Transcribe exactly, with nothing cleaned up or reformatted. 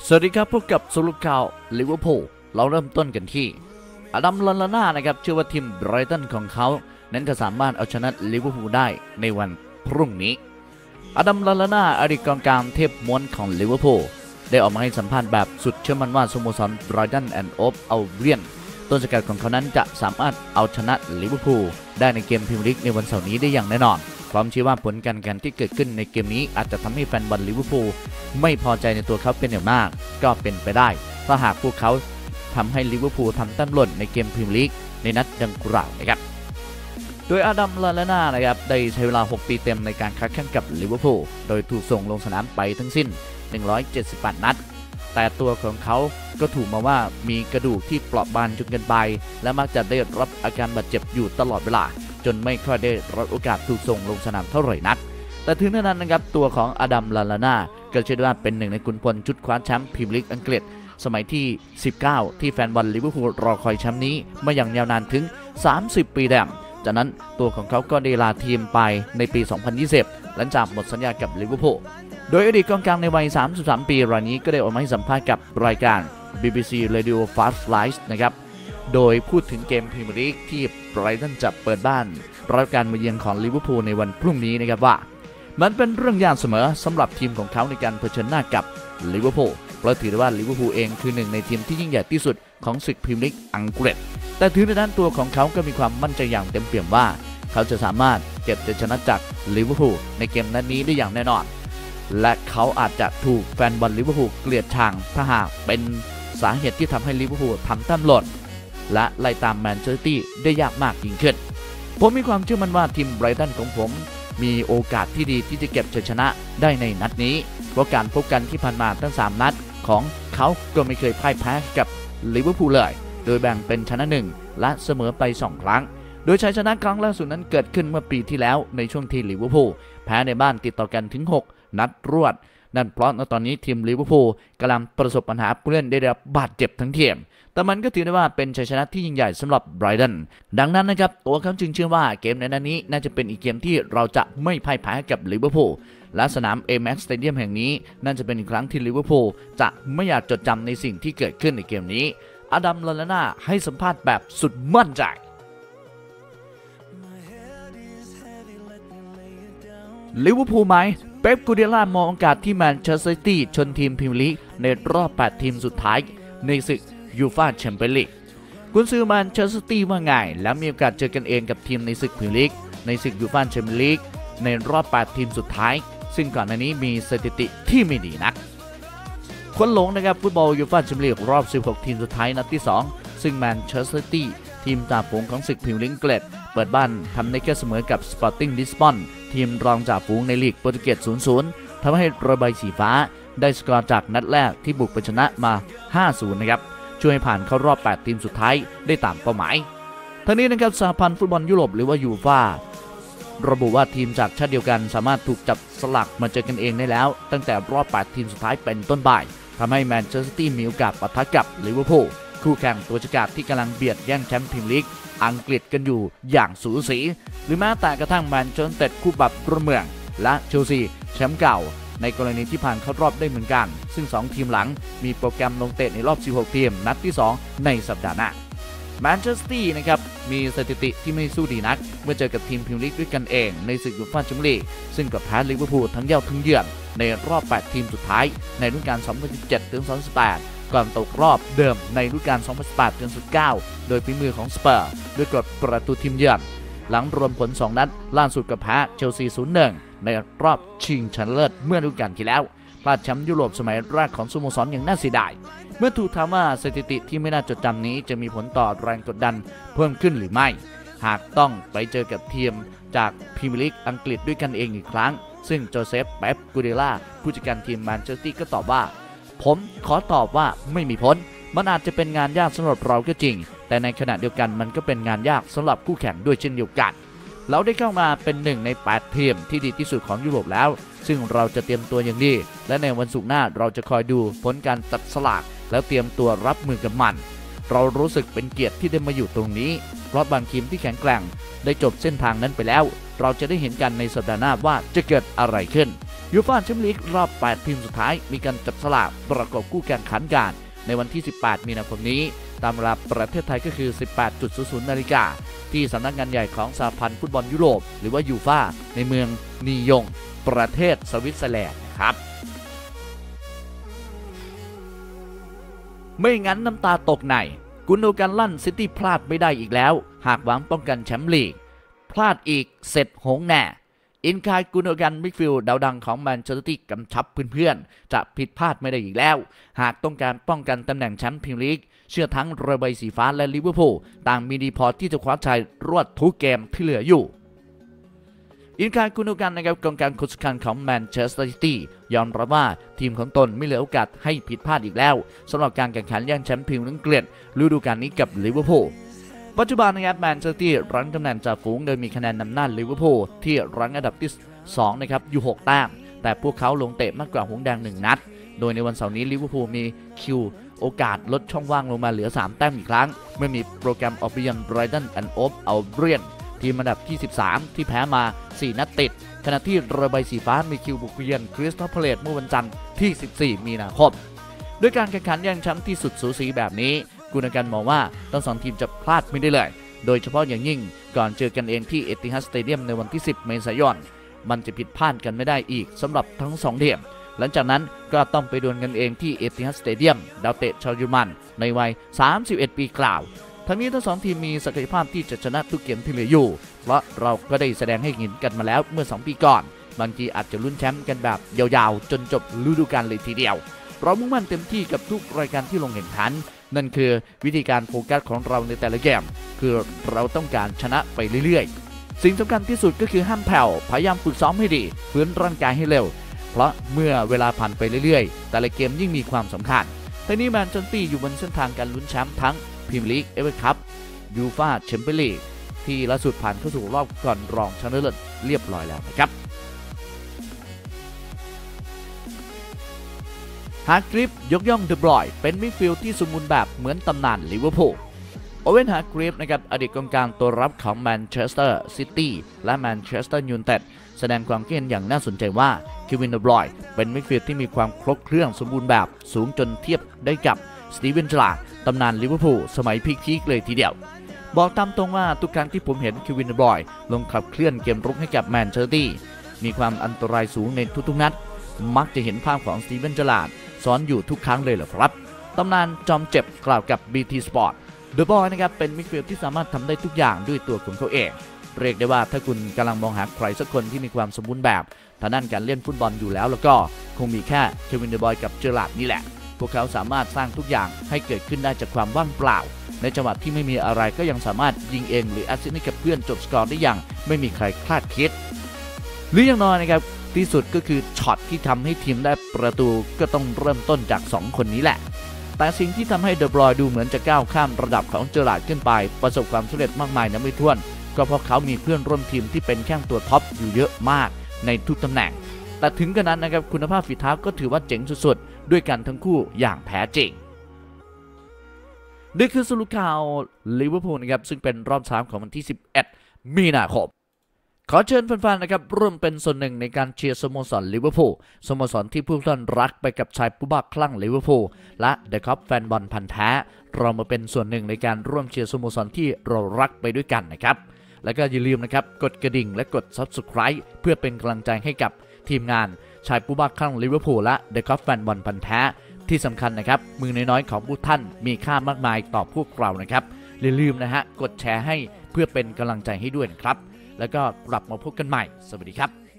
สวัสดีครับพบกับสรุปข่าวลิเวอร์พูลเราเริ่มต้นกันที่อดัม ลาลาน่านะครับเชื่อว่าทีมไบรตันของเขานั้นจะสามารถเอาชนะลิเวอร์พูลได้ในวันพรุ่งนี้อดัม ลาลาน่าอดีตกองกลางเทพม้วนของลิเวอร์พูลได้ออกมาให้สัมภาษณ์แบบสุดเชื่อมั่นว่าสโมสรไบรตันแอนด์โอฟอัลเบียนต้นสังกัดของเขานั้นจะสามารถเอาชนะลิเวอร์พูลได้ในเกมพรีเมียร์ลีกในวันเสาร์นี้ได้อย่างแน่นอนพร้อมชี้ว่าผลการแข่งขันที่เกิดขึ้นในเกมนี้อาจจะทำให้แฟนบอลลิเวอร์พูลไม่พอใจในตัวเขาเป็นอย่างมากก็เป็นไปได้ถ้าหากพวกเขาทำให้ลิเวอร์พูลทำแต้มหล่นในเกมพรีเมียร์ลีกในนัดดังกล่าวนะครับโดยอดัม ลาลาน่านะครับได้ใช้เวลาหกปีเต็มในการค้าแข่งกับลิเวอร์พูลโดยถูกส่งลงสนามไปทั้งสิ้นหนึ่งร้อยเจ็ดสิบแปดนัดแต่ตัวของเขาก็ถูกมาว่ามีกระดูกที่เปราะบางจนเกินไปและมักจะได้รับอาการบาดเจ็บอยู่ตลอดเวลาจนไม่ค่อยได้รับโอกาสถูกส่งลงสนามเท่าไหร่นักแต่ถึงนั้นนะครับตัวของอดัม ลาลาน่าก็เชื่อว่าเป็นหนึ่งในขุนพลชุดคว้าแชมป์พรีเมียร์ลีกอังกฤษสมัยที่สิบเก้าที่แฟนบอลลิเวอร์พูลรอคอยแชมป์นี้มาอย่างยาวนานถึงสามสิบปีแล้วจากนั้นตัวของเขาก็ได้ลาทีมไปในปีสองพันยี่สิบหลังจากหมดสัญญากับลิเวอร์พูลโดยอดีตกองกลางในวัยสามสิบสามปีรายนี้ก็ได้ออกมาให้สัมภาษณ์กับรายการ บี บี ซี Radio Fast Live นะครับโดยพูดถึงเกมพรีเมียร์ลีกที่ไบรตันจะเปิดบ้านรับการมาเยือนของลิเวอร์พูลในวันพรุ่งนี้นะครับว่ามันเป็นเรื่องยากเสมอสำหรับทีมของเขาในการเผชิญหน้ากับลิเวอร์พูลเพราะถือได้ว่าลิเวอร์พูลเองคือหนึ่งในทีมที่ยิ่งใหญ่ที่สุดของศึกพรีเมียร์ลีกอังกฤษแต่ถึงในด้านตัวของเขาก็มีความมั่นใจอย่างเต็มเปี่ยมว่าเขาจะสามารถเก็บชัยชนะจากลิเวอร์พูลในเกมนัดนี้ได้อย่างแน่นอนและเขาอาจจะถูกแฟนบอลลิเวอร์พูลเกลียดชังถ้าหากเป็นสาเหตุที่ทำให้ลิเวอร์พูลทำแต้มหล่นและไล่ตามแมนเชสเตอร์ซิตี้ได้ยากมากยิ่งขึ้นผมมีความเชื่อมั่นว่าทีมไบรตันของผมมีโอกาสที่ดีที่จะเก็บชัยชนะได้ในนัดนี้เพราะการพบกันที่ผ่านมาทั้งสามนัดของเขาก็ไม่เคยพ่ายแพ้กับลิเวอร์พูลเลยโดยแบ่งเป็นชนะหนึ่งและเสมอไปสองครั้งโดยชัยชนะครั้งล่าสุดนั้นเกิดขึ้นเมื่อปีที่แล้วในช่วงที่ลิเวอร์พูลแพ้ในบ้านติดต่อกันถึงหกนัดรวดนั่นเพราะในตอนนี้ทีมลิเวอร์พูลกำลังประสบปัญหาผู้เล่นได้รับบาดเจ็บทั้งทีมแต่มันก็ถือได้ว่าเป็นชัยชนะที่ยิ่งใหญ่สำหรับไบรตันดังนั้นนะครับตัวเขาจึงเชื่อว่าเกมในนัดนี้น่าจะเป็นอีกเกมที่เราจะไม่พ่ายแพ้กับลิเวอร์พูลและสนาม เอ แม็กซ์ Stadium แห่งนี้น่าจะเป็นอีกครั้งที่ลิเวอร์พูลจะไม่อยากจดจำในสิ่งที่เกิดขึ้นในเกมนี้อดัม ลาลาน่าให้สัมภาษณ์แบบสุดมั่นใจลิเวอร์พูลไหมเป๊ป กูเดียล่ามองโอกาสที่แมนเชสเตอร์ซิตี้ชนทีมพรีเมียร์ลีกในรอบแปดทีมสุดท้ายในศึกยูฟ่าแชมเปี้ยนส์ลีกกุนซือแมนเชสเตอร์ซิตี้ว่าไงแล้วมีโอกาสเจอกันเองกับทีมในศึกพรีเมียร์ลีกในศึกยูฟ่าแชมเปี้ยนส์ลีกในรอบแปดทีมสุดท้ายซึ่งก่อนหน้านี้มีสถิติที่ไม่ดีนักคนหลงนะครับฟุตบอลยูฟ่าแชมเปี้ยนส์ลีกรอบสิบหกทีมสุดท้ายนัดที่สองซึ่งแมนเชสเตอร์ซิตี้ทีมจ่าฝูงของศึกพรีเมียร์ลีกอังกฤษเปิดบ้านทำได้แค่เสมอกับสปอร์ติ้งลิสบอนทีมรองจ่าฝูงในลีกโปรตุเกส ศูนย์ ศูนย์ ทำให้เรือใบสีฟ้าได้สกอร์จากนัดแรกที่บุกไปชนะมา ห้าศูนย์ นะครับช่วยให้ผ่านเข้ารอบแปดทีมสุดท้ายได้ตามเป้าหมายทั้งนี้นะครับสหพันธ์ฟุตบอลยุโรปหรือว่ายูฟ่าระบุว่าทีมจากชาติเดียวกันสามารถถูกจับสลักมาเจอกันเองได้แล้วตั้งแต่รอบแปดทีมสุดท้ายเป็นต้นไปทำให้แมนเชสเตอร์ซิตี้มีโอกาสปะทะกับลิเวอร์พูลคู่แข่งตัวฉกาจที่กำลังเบียดแย่งแชมป์พรีเมียร์ลีกอังกฤษกันอยู่อย่างสูสีหรือแม้แต่กระทั่งแมนเชสเตอร์คู่ปรับร่วมเมืองและเชลซีแชมป์เก่าในกรณีที่ผ่านเข้ารอบได้เหมือนกันซึ่งสองทีมหลังมีโปรแกรมลงเตะในรอบสิบหกทีมนัดที่สองในสัปดาห์หน้าแมนเชสเตอร์ซิตี้นะครับมีสถิติที่ไม่สู้ดีนักเมื่อเจอกับทีมพรีเมียร์ลีกด้วยกันเองในศึกยูฟ่าแชมเปี้ยนส์ลีกซึ่งก็แพ้ลิเวอร์พูลทั้งเย้าทั้งเยือนในรอบแปดทีมสุดท้ายในฤดูกาล สองพันสิบเจ็ดถึง สองพันสิบแปด ก่อนตกรอบเดิมในฤดูกาล สองพันสิบแปดถึง สองพันสิบเก้า โดยฝีมือของสเปอร์ด้วยกฎประตูทีมเยือนหลังรวมผลสองนัดล่าสุดกับแพ้เชลซี ศูนย์ หนึ่ง ในรอบชิงชนะเลิศเมื่อฤดูกาลที่แล้วพลาดแชมป์ยุโรปสมัยแรกของสโมสรอย่างน่าเสียดายเมื่อถูกถามว่าสถิติที่ไม่น่าจดจำนี้จะมีผลต่อแรงกดดันเพิ่มขึ้นหรือไม่หากต้องไปเจอกับทีมจากพรีเมียร์ลีกอังกฤษด้วยกันเองอีกครั้งซึ่งโจเซฟ เป๊ป กูเดล่าผู้จัดการทีมแมนเชสเตอร์ซิตี้ก็ตอบว่าผมขอตอบว่าไม่มีผลมันอาจจะเป็นงานยากสำหรับเราก็จริงแต่ในขณะเดียวกันมันก็เป็นงานยากสำหรับคู่แข่งด้วยเช่นเดียวกันเราได้เข้ามาเป็นหนึ่งในแปดทีมที่ดีที่สุดของยุโรปแล้วซึ่งเราจะเตรียมตัวอย่างดีและในวันศุกร์หน้าเราจะคอยดูผลการตัดสลากแล้วเตรียมตัวรับมือกับมันเรารู้สึกเป็นเกียรติที่ได้มาอยู่ตรงนี้เพราะบางทีมที่แข็งแกร่งได้จบเส้นทางนั้นไปแล้วเราจะได้เห็นกันในสัปดาห์หน้าว่าจะเกิดอะไรขึ้นยูฟ่าแชมเปี้ยนลีกรอบแปดทีมสุดท้ายมีการจับสลากประกอบคู่แข่งขันกันในวันที่สิบแปดมีนาคมนี้ตามเวลาประเทศไทยก็คือ สิบแปดนาฬิกาที่สำนักงานใหญ่ของสหพันธ์ฟุตบอลยุโรปหรือว่ายูฟ่าในเมืองนียงประเทศสวิตเซอร์แลนด์ครับไม่งั้นน้ำตาตกในกุนโดกันลั่นซิตี้พลาดไม่ได้อีกแล้วหากหวังป้องกันแชมป์ลีกพลาดอีกเสร็จหงแน่อินคายกุนโดกันมิดฟิลด์ดาวดังของแมนเชสเตอร์ซิตี้กำชับเพื่อนๆจะผิดพลาดไม่ได้อีกแล้วหากต้องการป้องกันตำแหน่งแชมป์พรีเมียร์ลีกเชื่อทั้งเรือใบสีฟ้าและลิเวอร์พูลต่างมีดีพอที่จะคว้าชัยรวดทุกเกมที่เหลืออยู่อินคายกุนโดกันนะครับกองกลางคนสำคัญของแมนเชสเตอร์ซิตี้ยอมรับว่าทีมของตนไม่เหลือโอกาสให้ผิดพลาดอีกแล้วสำหรับการแข่งขันแย่งแชมป์พรีเมียร์ลีกอังกฤษฤดูกาลนี้กับลิเวอร์พูลปัจจุบันนะครับแมนเชสเตอร์ซิตี้รั้งตำแหน่งจ่าฝูงโดยมีคะแนนนำหน้าลิเวอร์พูลที่รั้งอันดับที่สองนะครับอยู่หกแต้มแต่พวกเขาลงเตะมากกว่าหงแดงหนึ่งนัดโดยในวันเสาร์นี้ลิเวอร์พูลมีคิวโอกาสลดช่องว่างลงมาเหลือสามแต้มอีกครั้งเมื่อมีโปรแกรมออกไปยังไบรตันแอนด์โอฟอัลเบียนทีมอันดับที่สิบสามที่แพ้มาสี่นัดติดขณะที่เรือใบสีฟ้ามีคิวบุกเยือนคริสตัลพาเลซเมื่อวันจันทร์ที่สิบสี่มีนาคมด้วยการแข่งขันแย่งแชมป์ที่สุดสูสีแบบนี้กุนโดกันมองว่าทั้งสองทีมจะพลาดไม่ได้เลยโดยเฉพาะอย่างยิ่งก่อนเจอกันเองที่เอติฮัดสเตเดียมในวันที่สิบเมษายนมันจะผิดพลาดกันไม่ได้อีกสำหรับทั้งสองทีมหลังจากนั้นก็ต้องไปดวลกันเองที่เอติฮัดสเตเดียมดาวเตะชาวเยอรมันในวัยสามสิบเอ็ดปีกล่าวทั้งนี้ทั้งสองทีมมีศักยภาพที่จะชนะทุกเกมที่เหลืออยู่เพราะเราก็ได้แสดงให้เห็นกันมาแล้วเมื่อสองปีก่อนบางทีอาจจะลุ้นแชมป์กันแบบยาวๆจนจบฤดูกาลเลยทีเดียวเรามุ่งมั่นเต็มที่กับทุกรายการที่ลงแข่งขันนั่นคือวิธีการโฟกัสของเราในแต่ละเกมคือเราต้องการชนะไปเรื่อยๆสิ่งสำคัญที่สุดก็คือห้ามแผ่วพยายามฝึกซ้อมให้ดีฟื้นร่างกายให้เร็วเพราะเมื่อเวลาผ่านไปเรื่อยๆแต่ละเกมยิ่งมีความสำคัญทั้งนี้แมนเชสเตอร์ซิตี้อยู่บนเส้นทางการลุ้นแชมป์ทั้งพรีเมียร์ลีกเอฟเอคัพยูฟ่าแชมเปี้ยนลีกที่ล่าสุดผ่านเข้าสู่รอบก่อนรองชนะเลิศเรียบร้อยแล้วนะครับฮาร์กริฟยกย่องเดอบรอยน์เป็นมิดฟิลด์ที่สมบูรณ์แบบเหมือนตำนานลิเวอร์พูลโอเวนฮาร์กริฟนะครับอดีตกองกลางตัวรับของแมนเชสเตอร์ซิตี้และแมนเชสเตอร์ยูไนเต็ดแสดงความคิดเห็นอย่างน่าสนใจว่าเควินเดอบรอยน์เป็นมิดฟิลด์ที่มีความครบเครื่องสมบูรณ์แบบสูงจนเทียบได้กับสตีเวนเจอราร์ดตำนานลิเวอร์พูลสมัยพีคๆเลยทีเดียวบอกตามตรงว่าทุกครั้งที่ผมเห็นเควินเดอบรอยน์ลงขับเคลื่อนเกมรุกให้กับแมนเชสเตอร์ซิตี้มีความอันตรายสูงในทุกๆนัดมักจะเห็นภาพของสตีเวนเจอราร์ดซ้อนอยู่ทุกครั้งเลยเหรอครับตำนานจอมเจ็บกล่าวกับ บี ที Sport เดอะบอยนะครับเป็นมิดฟิลด์ที่สามารถทำได้ทุกอย่างด้วยตัวของเขาเองเรียกได้ว่าถ้าคุณกำลังมองหาใครสักคนที่มีความสมบูรณ์แบบทางด้านการเล่นฟุตบอลอยู่แล้วแล้วก็คงมีแค่เควินเดอะบอยกับเจอราร์ดนี่แหละพวกเขาสามารถสร้างทุกอย่างให้เกิดขึ้นได้จากความว่างเปล่าในจังหวะที่ไม่มีอะไรก็ยังสามารถยิงเองหรือแอสซิสต์ให้กับเพื่อนจบสกอร์ได้อย่างไม่มีใครคาดคิดหรืออย่างน้อยนะครับที่สุดก็คือช็อตที่ทำให้ทีมได้ประตูก็ต้องเริ่มต้นจากสองคนนี้แหละแต่สิ่งที่ทำให้เดอบรอยน์ดูเหมือนจะก้าวข้ามระดับของเจอราร์ดขึ้นไปประสบความสำเร็จมากมายนับไม่ถ้วนก็เพราะเขามีเพื่อนร่วมทีมที่เป็นแข้งตัวท็อปอยู่เยอะมากในทุกตำแหน่งแต่ถึงกระนั้นนะครับคุณภาพฝีเท้าก็ถือว่าเจ๋งสุดๆด้วยกันทั้งคู่อย่างแท้จริงนี่คือสรุปข่าวลิเวอร์พูลนะครับซึ่งเป็นรอบสามของวันที่สิบเอ็ดมีนาคมขอเชิญแฟนๆนะครับร่วมเป็นส่วนหนึ่งในการเชียร์สโมสรลิเวอร์พูลสโมสรที่ผู้ท่านรักไปกับชายผู้บ้าคลั่งลิเวอร์พูลและเดอะคัพแฟนบอลพันธุ์แท้เรามาเป็นส่วนหนึ่งในการร่วมเชียร์สโมสรที่เรารักไปด้วยกันนะครับแล้วก็อย่าลืมนะครับกดกระดิ่งและกด ซับสไครบ์ เพื่อเป็นกำลังใจให้กับทีมงานชายผู้บ้าคลั่งลิเวอร์พูลและเดอะคัพแฟนบอลพันธุ์แท้ที่สำคัญนะครับมือน้อยๆของผู้ท่านมีค่ามากมายต่อพวกเรานะครับอย่าลืมนะฮะกดแชร์ให้เพื่อเป็นกำลังใจให้ด้วยนะครับแล้วก็กลับมาพบกันใหม่สวัสดีครับ